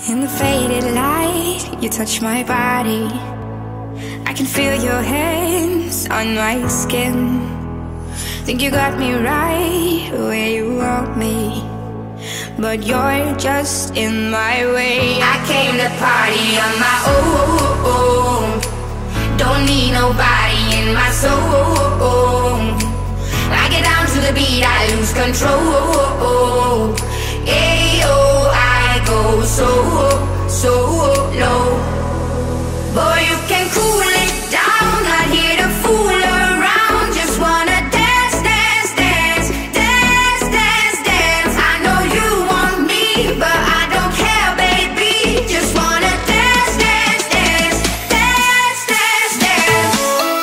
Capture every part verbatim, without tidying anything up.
In the faded light, you touch my body. I can feel your hands on my skin. Think you got me right where you want me, but you're just in my way. I came to party on my own. Don't need nobody in my soul. I get down to the beat, I lose control. Ayo, I go so, so low. Boy, you can cool it down, not here to fool around. Just wanna dance, dance, dance, dance, dance, dance. I know you want me, but I don't care, baby. Just wanna dance, dance, dance, dance, dance, dance.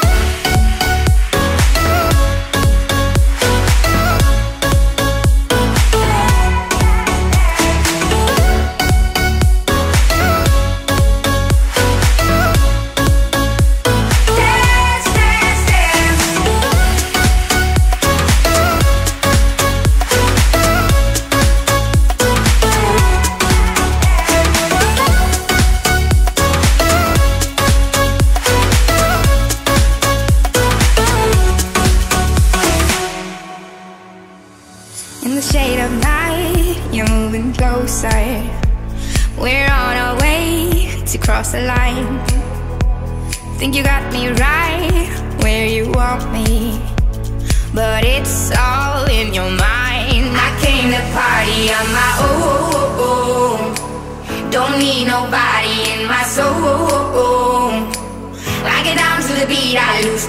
In the shade of night, you're moving closer. We're on our way to cross the line. Think you got me right where you want me, but it's all in your mind. I came to party on my own. Don't need nobody in my soul. I get down to the beat, I lose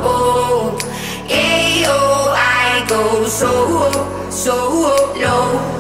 control. Ayo, I go so, so low.